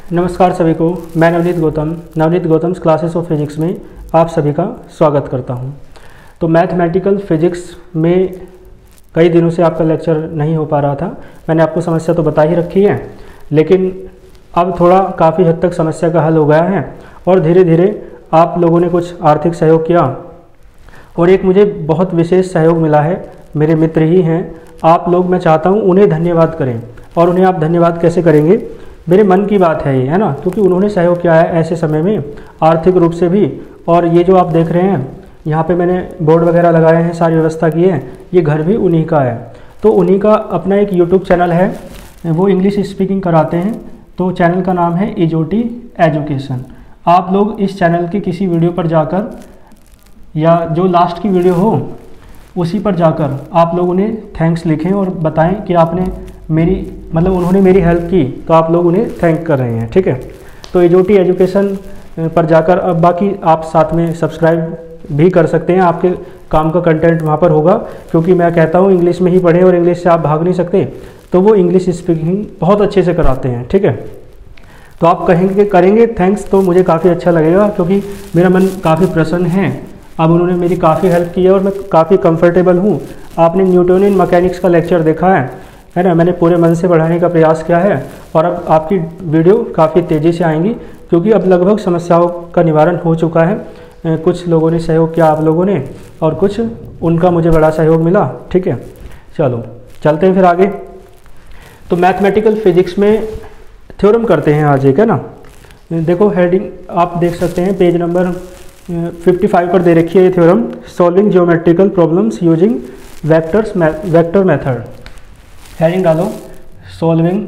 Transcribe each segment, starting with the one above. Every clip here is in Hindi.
नमस्कार सभी को। मैं Navneet Gautam classes of physics में आप सभी का स्वागत करता हूं। तो मैथमेटिकल फिजिक्स में कई दिनों से आपका लेक्चर नहीं हो पा रहा था। मैंने आपको समस्या तो बता ही रखी है, लेकिन अब थोड़ा काफ़ी हद तक समस्या का हल हो गया है और धीरे धीरे आप लोगों ने कुछ आर्थिक सहयोग किया और एक मुझे बहुत विशेष सहयोग मिला है। मेरे मित्र ही हैं आप लोग, मैं चाहता हूँ उन्हें धन्यवाद करें। और उन्हें आप धन्यवाद कैसे करेंगे, मेरे मन की बात है ये, है ना, क्योंकि उन्होंने सहयोग किया है ऐसे समय में आर्थिक रूप से भी। और ये जो आप देख रहे हैं यहाँ पे मैंने बोर्ड वगैरह लगाए हैं, सारी व्यवस्था की है, ये घर भी उन्हीं का है। तो उन्हीं का अपना एक यूट्यूब चैनल है, वो इंग्लिश स्पीकिंग कराते हैं। तो चैनल का नाम है इजोटी एजुकेशन। आप लोग इस चैनल की किसी वीडियो पर जाकर या जो लास्ट की वीडियो हो उसी पर जाकर आप लोग उन्हें थैंक्स लिखें और बताएं कि आपने उन्होंने मेरी हेल्प की, तो आप लोग उन्हें थैंक कर रहे हैं। ठीक है, तो इजोटी एजुकेशन पर जाकर अब बाकी आप साथ में सब्सक्राइब भी कर सकते हैं। आपके काम का कंटेंट वहाँ पर होगा, क्योंकि मैं कहता हूँ इंग्लिश में ही पढ़ें और इंग्लिश से आप भाग नहीं सकते, तो वो इंग्लिश स्पीकिंग बहुत अच्छे से कराते हैं। ठीक है, तो आप करेंगे थैंक्स तो मुझे काफ़ी अच्छा लगेगा, क्योंकि मेरा मन काफ़ी प्रसन्न है। अब उन्होंने मेरी काफ़ी हेल्प की है और मैं काफ़ी कंफर्टेबल हूँ। आपने न्यूटोनियन मैकेनिक्स का लेक्चर देखा है ना, मैंने पूरे मन से पढ़ाने का प्रयास किया है और अब आपकी वीडियो काफ़ी तेज़ी से आएंगी, क्योंकि अब लगभग समस्याओं का निवारण हो चुका है। कुछ लोगों ने सहयोग किया, आप लोगों ने, और कुछ उनका मुझे बड़ा सहयोग मिला। ठीक है, चलो चलते हैं फिर आगे। तो मैथमेटिकल फिजिक्स में थ्योरम करते हैं आज एक, है ना। देखो हेडिंग आप देख सकते हैं, पेज नंबर 55 पर दे रखी है ये theorem, solving geometrical problems using vector method. Heading डालो, सॉल्विंग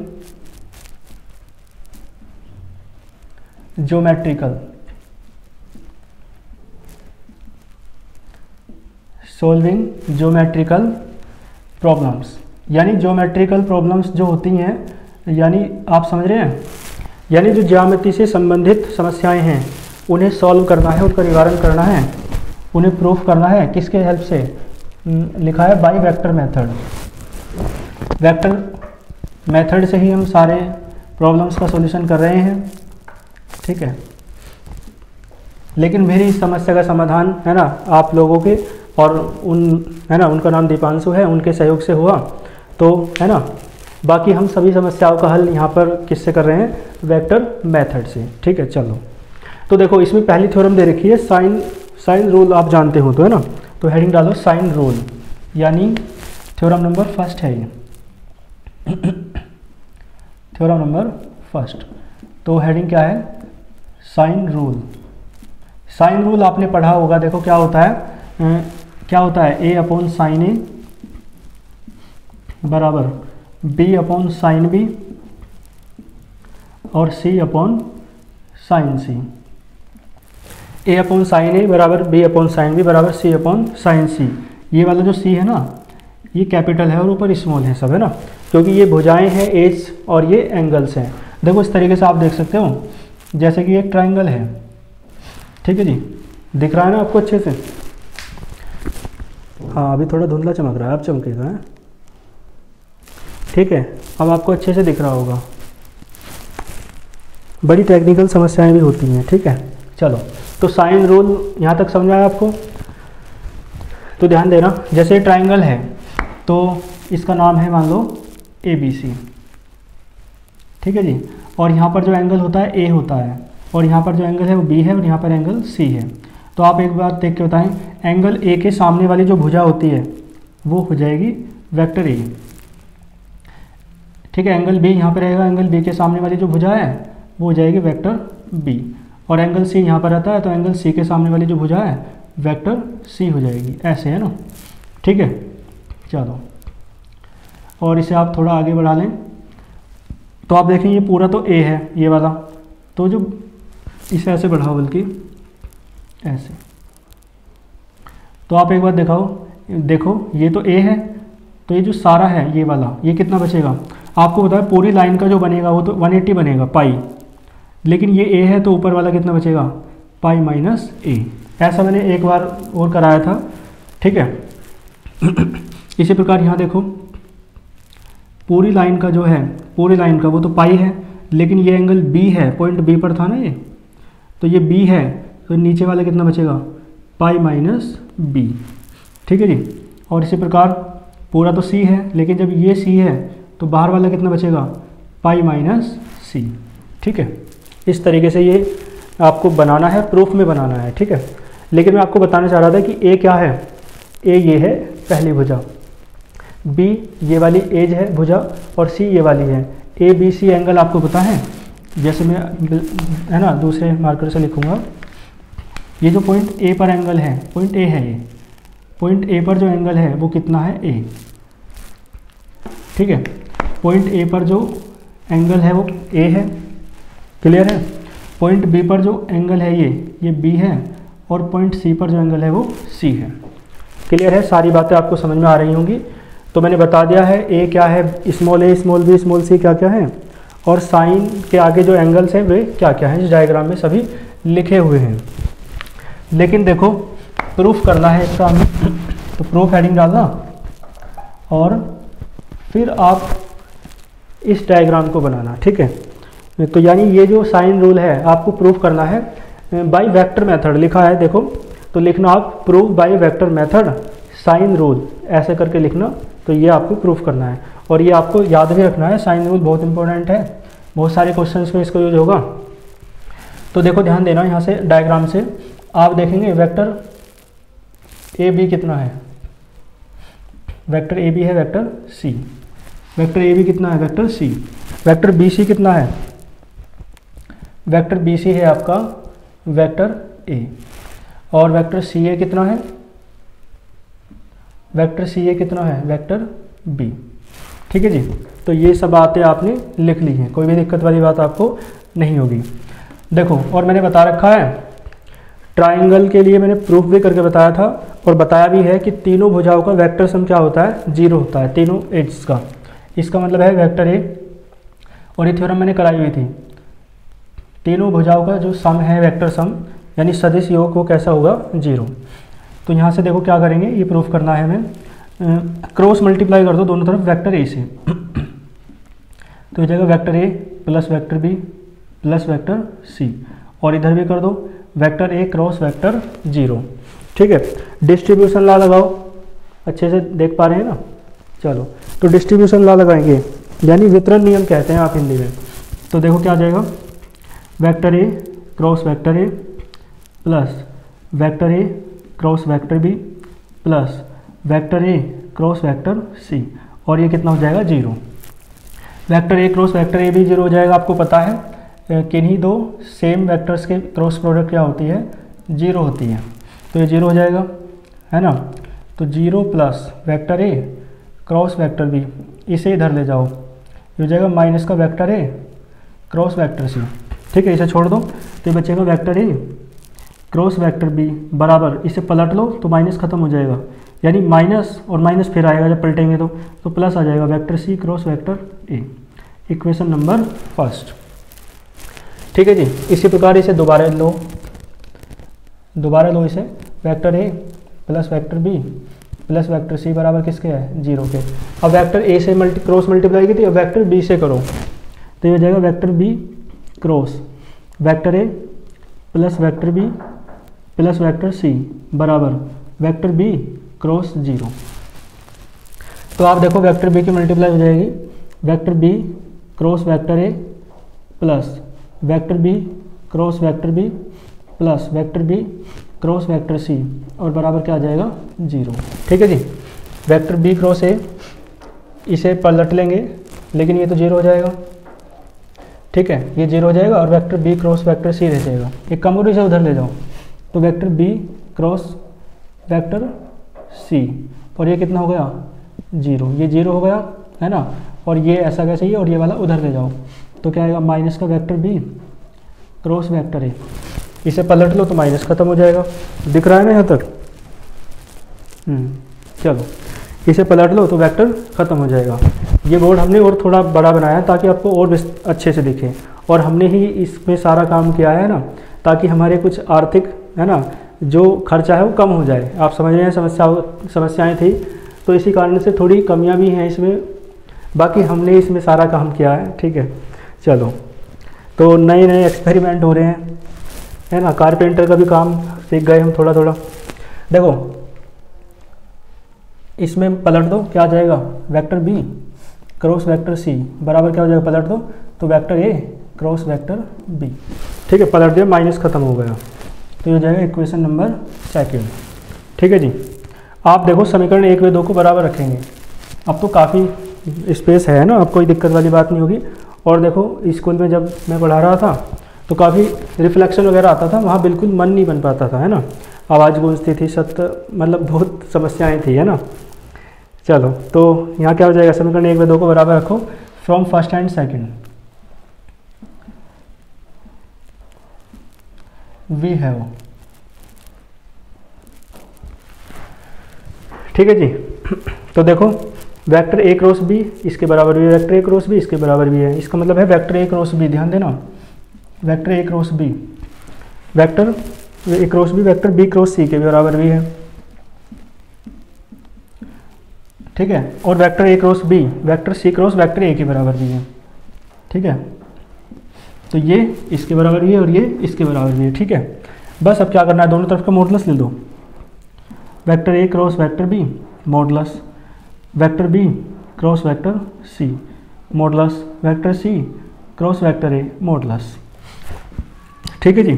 ज्योमेट्रिकल प्रॉब्लम्स, यानी ज्योमेट्रिकल प्रॉब्लम्स जो होती हैं, यानी आप समझ रहे हैं, यानी जो ज्यामिति से संबंधित समस्याएं हैं उन्हें सॉल्व करना है, उनका निवारण करना है, उन्हें प्रूफ करना है। किसके हेल्प से? लिखा है by vector method. Vector method से ही हम सारे प्रॉब्लम्स का सॉल्यूशन कर रहे हैं। ठीक है, लेकिन मेरी इस समस्या का समाधान, है ना, आप लोगों के और उनका नाम दीपांशु है, उनके सहयोग से हुआ। तो है ना, बाकी हम सभी समस्याओं का हल यहाँ पर किससे कर रहे हैं? वेक्टर मेथड से। ठीक है, चलो तो देखो इसमें पहली थ्योरम दे रखी है साइन रूल, आप जानते हो तो, है ना। तो हेडिंग डालो साइन रूल, यानी थ्योरम नंबर फर्स्ट है ये थ्योरम नंबर फर्स्ट। तो हेडिंग क्या है? Sine rule. साइन रूल आपने पढ़ा होगा। देखो क्या होता है, ए अपॉन साइन ए बराबर बी अपॉन साइन बी और C upon sine C. A upon sine A बराबर बी अपॉन साइन बी बराबर सी अपॉन साइन सी। ये वाला जो सी है ना, ये कैपिटल है और ऊपर स्मॉल है सब, है ना, क्योंकि ये भुजाएं हैं एज और ये एंगल्स हैं। देखो इस तरीके से आप देख सकते हो, जैसे कि एक ट्रायंगल है। ठीक है जी, दिख रहा है ना आपको अच्छे से? हाँ, अभी थोड़ा धुंधला चमक रहा है, अब चमकेगा, है। ठीक है, अब आपको अच्छे से दिख रहा होगा। बड़ी टेक्निकल समस्याएं भी होती हैं। ठीक है, चलो तो साइन रूल यहाँ तक समझ आया आपको? तो ध्यान देना, जैसे ट्रायंगल है तो इसका नाम है मान लो ABC। ठीक है जी, और यहाँ पर जो एंगल होता है A होता है, और यहाँ पर जो एंगल है वो B है, और यहाँ पर एंगल C है। तो आप एक बार देख के बताएं, एंगल A के सामने वाली जो भुजा होती है वो हो जाएगी वेक्टर A। ठीक है, एंगल B यहाँ पर रहेगा, एंगल B के सामने वाली जो भुजा है वो हो जाएगी वेक्टर B, और एंगल C यहाँ पर रहता है, तो एंगल C के सामने वाली जो भुजा है वेक्टर C हो जाएगी। ऐसे, है ना। ठीक है, चलो, और इसे आप थोड़ा आगे बढ़ा लें तो आप देखें ये पूरा तो A है, ये वाला, तो जो इसे ऐसे बढ़ाओ, बल्कि ऐसे, तो आप एक बार देखो ये तो A है, तो ये जो सारा है ये वाला, ये कितना बचेगा? आपको बताया पूरी लाइन का जो बनेगा वो तो 180 बनेगा, पाई, लेकिन ये A है तो ऊपर वाला कितना बचेगा? Pi minus A। ऐसा मैंने एक बार और कराया था। ठीक है, इसी प्रकार यहाँ देखो, पूरी लाइन का जो है, पूरी लाइन का वो तो पाई है, लेकिन ये एंगल बी है, पॉइंट बी पर था ना ये, तो ये बी है, तो नीचे वाला कितना बचेगा, पाई माइनस बी। ठीक है जी। और इसी प्रकार पूरा तो सी है, लेकिन जब ये सी है तो बाहर वाला कितना बचेगा, पाई माइनस सी। ठीक है, इस तरीके से ये आपको बनाना है, प्रूफ में बनाना है। ठीक है, लेकिन मैं आपको बताना चाह रहा था कि ए क्या है, ए ये है पहली भुजा, बी ये वाली एज है भुजा, और सी ये वाली है। ए बी सी एंगल आपको पता है, जैसे मैं है ना दूसरे मार्कर से लिखूँगा, ये जो पॉइंट ए पर एंगल है, पॉइंट ए है, ये पॉइंट ए पर जो एंगल है वो कितना है, ए। ठीक है, पॉइंट ए पर जो एंगल है वो ए है, क्लियर है। पॉइंट बी पर जो एंगल है ये बी है, और पॉइंट सी पर जो एंगल है वो सी है। क्लियर है, सारी बातें आपको समझ में आ रही होंगी। तो मैंने बता दिया है ए क्या है, small A small B small C क्या क्या है, और साइन के आगे जो एंगल्स हैं वे क्या क्या हैं, इस डायग्राम में सभी लिखे हुए हैं। लेकिन देखो प्रूफ करना है इसका हमें, तो प्रूफ हेडिंग डालना, और फिर आप इस डायग्राम को बनाना। ठीक है, तो यानी ये जो साइन रूल है आपको प्रूफ करना है बाय वेक्टर मेथड, लिखा है देखो, तो लिखना आप proof by vector method sine rule, ऐसे करके लिखना। तो ये आपको प्रूफ करना है, और ये आपको याद भी रखना है, साइन रूल बहुत इंपॉर्टेंट है, बहुत सारे क्वेश्चंस में इसका यूज होगा। तो देखो ध्यान देना, यहाँ से डायग्राम से आप देखेंगे वेक्टर ए बी कितना है, वेक्टर ए बी है vector C, vector A B कितना है vector C, vector B C कितना है, वेक्टर बी सी है आपका वेक्टर ए, और वेक्टर सी ए कितना है, वेक्टर सी ए कितना है वेक्टर बी। ठीक है जी, तो ये सब बातें आपने लिख ली हैं, कोई भी दिक्कत वाली बात आपको नहीं होगी। देखो, और मैंने बता रखा है ट्राइंगल के लिए, मैंने प्रूफ भी करके बताया था, और बताया भी है कि तीनों भुजाओं का वेक्टर सम क्या होता है, 0 होता है, तीनों एड्स का। इसका मतलब है वेक्टर ए, और ये थ्योरम मैंने कराई हुई थी, तीनों भुजाओं का जो सम है वेक्टर सम यानी सदिश योग, वो कैसा होगा, 0। तो यहाँ से देखो क्या करेंगे, ये प्रूफ करना है हमें, क्रॉस मल्टीप्लाई कर दो दोनों तरफ वेक्टर ए से, तो ये जगह vector A plus vector B plus vector C, और इधर भी कर दो वेक्टर ए क्रॉस वेक्टर 0। ठीक है, डिस्ट्रीब्यूशन लॉ लगाओ, अच्छे से देख पा रहे हैं ना, चलो तो डिस्ट्रीब्यूशन लॉ लगाएंगे, यानी वितरण नियम कहते हैं आप हिंदी में। तो देखो क्या आ जाएगा, vector A cross vector A plus vector A cross vector B plus vector A cross vector C, और ये कितना हो जाएगा, 0। Vector A cross vector A भी 0 हो जाएगा। आपको पता है किन्हीं दो सेम वेक्टर्स के क्रॉस प्रोडक्ट क्या होती है, 0 होती है, तो ये 0 हो जाएगा, है ना। तो 0 plus vector A cross vector B, इसे इधर ले जाओ, ये हो जाएगा माइनस का vector A cross vector C. ठीक है, इसे छोड़ दो, तो ये बचेगा vector A cross vector B बराबर, इसे पलट लो तो माइनस खत्म हो जाएगा, यानी माइनस और माइनस फिर आएगा जब पलटेंगे तो प्लस आ जाएगा vector C cross vector A. Equation number first. ठीक है जी, इसी प्रकार इसे दोबारा लो इसे, vector A plus vector B plus vector C बराबर किसके है, 0 के। अब वेक्टर ए से क्रॉस मल्टीप्लाई की थी, अब वेक्टर बी से करो, तो ये हो जाएगा vector B cross vector A plus vector B plus vector C बराबर वेक्टर बी क्रॉस 0। तो आप देखो वेक्टर बी की मल्टीप्लाई हो जाएगी, vector B cross vector A plus vector B cross vector B plus vector B cross vector C, और बराबर क्या आ जाएगा, 0। ठीक है जी, वेक्टर बी क्रॉस ए, इसे पलट लेंगे लेकिन ये तो 0 हो जाएगा। ठीक है, ये 0 हो जाएगा, और vector B cross vector C रह जाएगा। एक काम करो, इसे उधर ले जाओ, तो vector B cross vector C, और ये कितना हो गया, 0, ये 0 हो गया, है ना। और ये ऐसा कैसे ही, और ये वाला उधर ले जाओ, तो क्या आएगा, माइनस का vector B cross vector A, इसे पलट लो तो माइनस खत्म हो जाएगा। दिख रहा है ना यहाँ तक, चलो इसे पलट लो तो वेक्टर खत्म हो जाएगा। ये बोर्ड हमने और थोड़ा बड़ा बनाया है ताकि आपको और अच्छे से दिखे, और हमने ही इसमें सारा काम किया है ना, ताकि हमारे कुछ आर्थिक, है ना, जो खर्चा है वो कम हो जाए। आप समझ रहे हैं, समस्याएं थी, तो इसी कारण से थोड़ी कमियां भी हैं इसमें, बाकी हमने इसमें सारा काम किया है। ठीक है, चलो तो नए नए एक्सपेरिमेंट हो रहे हैं, है ना। कारपेंटर का भी काम सीख गए हम थोड़ा थोड़ा। देखो इसमें पलट दो, क्या आ जाएगा, vector B cross vector C बराबर क्या हो जाएगा, पलट दो तो vector A cross vector B. ठीक है, पलट दिया, माइनस खत्म हो गया, तो ये हो जाएगा इक्वेशन नंबर सेकंड। ठीक है जी। आप देखो समीकरण 1 व 2 को बराबर रखेंगे, अब तो काफ़ी स्पेस है ना, अब कोई दिक्कत वाली बात नहीं होगी। और देखो स्कूल में जब मैं पढ़ा रहा था तो काफ़ी रिफ्लेक्शन वगैरह आता था, वहाँ बिल्कुल मन नहीं बन पाता था, है ना, आवाज़ गूंजती थी, सत्य मतलब बहुत समस्याएं थी, है ना। चलो तो यहाँ क्या हो जाएगा, समीकरण 1 व 2 को बराबर रखो, from first and second we have. ठीक है जी। तो देखो वेक्टर ए क्रॉस बी इसके बराबर भी, वेक्टर ए क्रॉस बी इसके बराबर भी है, इसका मतलब है वेक्टर ए क्रॉस बी, ध्यान देना, vector A cross B, vector A cross B vector B cross C के बराबर भी है। ठीक है, और vector A cross B vector C cross vector A के बराबर भी है। ठीक है, तो ये इसके बराबर भी है और ये इसके बराबर भी है। ठीक है, बस अब क्या करना है, दोनों तरफ का मॉडुलस ले दो, vector A cross vector B modulus vector B cross vector C modulus vector C cross vector A modulus. ठीक है जी।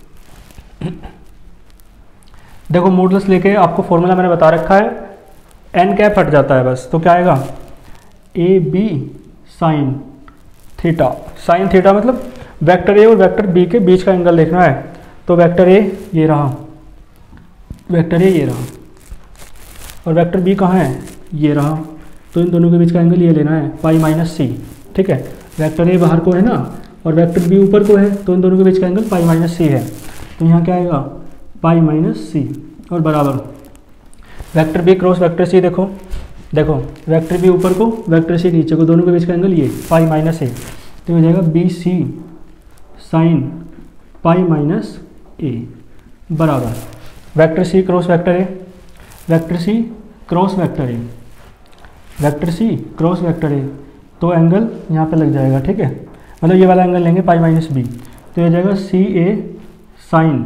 देखो मॉडुलस लेके आपको फॉर्मूला मैंने बता रखा है, एन कैप हट जाता है बस, तो क्या आएगा, A B sine theta. Sine theta मतलब वेक्टर ए और वेक्टर बी के बीच का एंगल देखना है, तो वेक्टर ए ये रहा, वेक्टर ए ये रहा, और वेक्टर बी कहाँ है, ये रहा, तो इन दोनों के बीच का एंगल ये लेना है, पाई माइनस सी। ठीक है, वेक्टर ए बाहर को है ना और वेक्टर बी ऊपर को है, तो इन दोनों के बीच का एंगल पाई माइनस सी है, तो यहाँ क्या आएगा, पाई माइनस सी, और बराबर vector B cross vector C. देखो देखो वेक्टर बी ऊपर को वेक्टर सी नीचे को, दोनों के बीच का एंगल ये पाई माइनस ए, तो हो जाएगा B C sine pi minus A बराबर vector C cross vector A, vector C cross vector A, vector C cross vector A, तो एंगल यहाँ पे लग जाएगा। ठीक है, मतलब ये वाला एंगल लेंगे पाई माइनस बी, तो ये हो जाएगा C A sine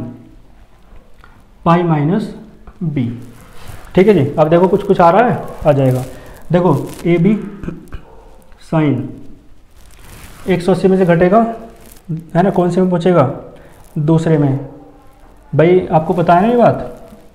pi minus B. ठीक है जी। अब देखो कुछ कुछ आ रहा है, आ जाएगा। देखो ए बी साइन 180 में से घटेगा, है ना, कौन से में पहुँचेगा, दूसरे में। भाई आपको पता है ना ये बात,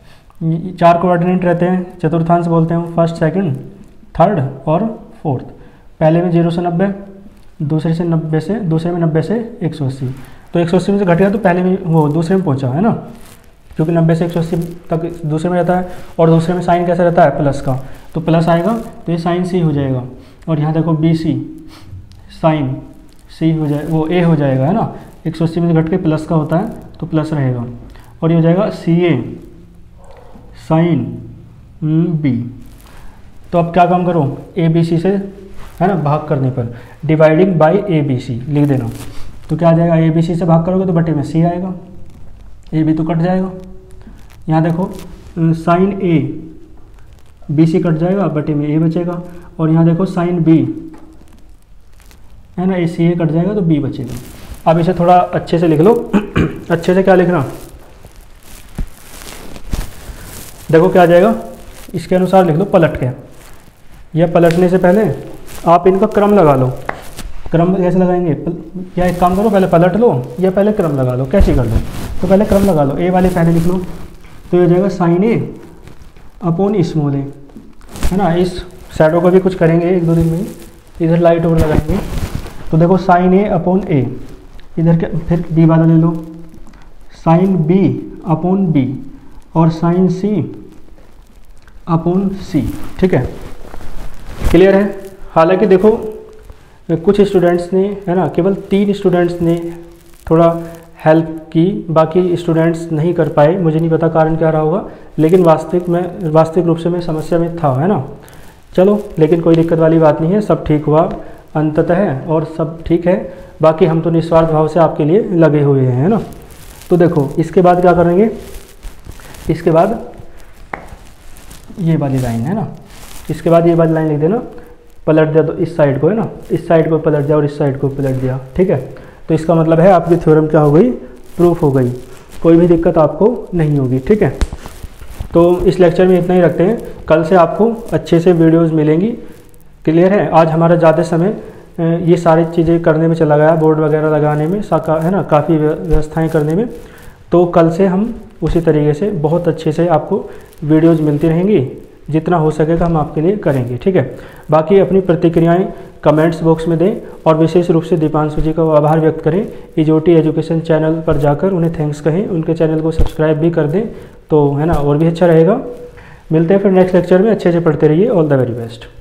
4 कोऑर्डिनेट रहते हैं, चतुर्थांश बोलते हैं, फर्स्ट सेकंड थर्ड और फोर्थ। पहले में 0 से 90, दूसरे में 90 से 180, तो 180 में से घट गया तो पहले में वो दूसरे में पहुंचा, है ना, क्योंकि 90 से 180 तक दूसरे में रहता है, और दूसरे में साइन कैसे रहता है, प्लस का, तो प्लस आएगा तो ये साइन सी हो जाएगा, और यहाँ देखो बी सी साइन सी हो जाए, वो ए हो जाएगा, है ना, 180 में से घट के प्लस का होता है तो प्लस रहेगा, और ये हो जाएगा सी ए साइन बी। तो अब क्या काम करो, ए बी सी से, है ना, भाग करने पर dividing by A B C लिख देना, तो क्या आ जाएगा, ए बी सी से भाग करोगे तो बटे में सी आएगा, ए बी तो कट जाएगा। यहाँ देखो sine A B C cut जाएगा, बटे में ए बचेगा, और यहाँ देखो साइन बी, है ना, ए सी ए कट जाएगा तो बी बचेगा। अब इसे थोड़ा अच्छे से लिख लो। अच्छे से क्या लिखना, देखो क्या आ जाएगा, इसके अनुसार लिख लो पलट के, या पलटने से पहले आप इनका क्रम लगा लो। क्रम कैसे लगाएंगे, या एक काम करो, पहले पलट लो या पहले क्रम लगा लो, कैसे कर लो, तो पहले क्रम लगा लो, ए वाले पहले लिख लो, तो ये हो जाएगा sine A upon small a, है ना। इस शैडो को भी कुछ करेंगे 1-2 दिन में, इधर लाइट और लगाएंगे, तो देखो साइन ए अपॉन ए, इधर के फिर बी वाला ले लो, साइन बी अपॉन बी, और साइन सी अपॉन सी। ठीक है, क्लियर है। हालांकि देखो कुछ स्टूडेंट्स ने, है ना, केवल 3 स्टूडेंट्स ने थोड़ा हेल्प की, बाकी स्टूडेंट्स नहीं कर पाए, मुझे नहीं पता कारण क्या रहा होगा, लेकिन वास्तविक रूप से मैं समस्या में था, है ना। चलो, लेकिन कोई दिक्कत वाली बात नहीं है, सब ठीक हुआ अंततः और सब ठीक है। बाकी हम तो निस्वार्थ भाव से आपके लिए लगे हुए हैं, है ना। तो देखो इसके बाद क्या करेंगे, इसके बाद ये वाली लाइन, है ना, इसके बाद ये वाली लाइन लिख देना, पलट दिया तो इस साइड को, है ना, इस साइड को पलट दिया और इस साइड को पलट दिया। ठीक है, तो इसका मतलब है आपकी थ्योरम क्या हो गई, प्रूफ हो गई, कोई भी दिक्कत आपको नहीं होगी। ठीक है, तो इस लेक्चर में इतना ही रखते हैं, कल से आपको अच्छे से वीडियोज़ मिलेंगी। क्लियर है, आज हमारा ज़्यादा समय ये सारी चीज़ें करने में चला गया, बोर्ड वगैरह लगाने में, है ना, काफ़ी व्यवस्थाएं करने में। तो कल से हम उसी तरीके से बहुत अच्छे से आपको वीडियोज़ मिलती रहेंगी, जितना हो सकेगा हम आपके लिए करेंगे। ठीक है, बाकी अपनी प्रतिक्रियाएं कमेंट्स बॉक्स में दें और विशेष रूप से दीपांशु जी का आभार व्यक्त करें। इजोटी एजुकेशन चैनल पर जाकर उन्हें थैंक्स कहें, उनके चैनल को सब्सक्राइब भी कर दें, तो है ना, और भी अच्छा रहेगा। मिलते हैं फिर नेक्स्ट लेक्चर में, अच्छे से पढ़ते रहिए। All the very best.